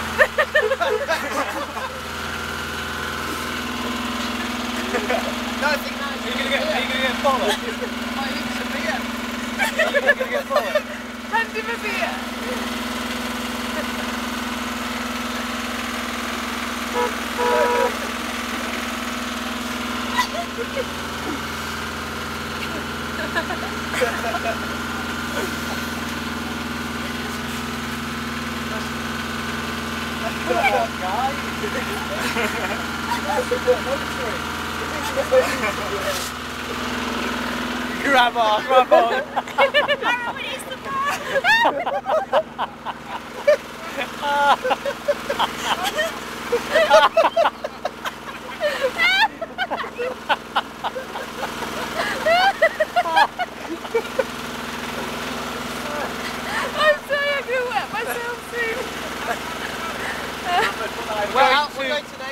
Are you gonna get followed? I need some beer. Are you gonna get followed? Hand him a beer. Grab on, grab on. Everyone is the bar. I'm sorry, I'm going to wet myself soon. We're going to